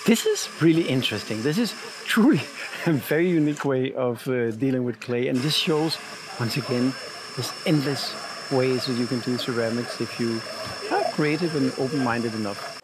This is really interesting. This is truly a very unique way of dealing with clay, and this shows, once again, there's endless ways that you can do ceramics if you are creative and open-minded enough.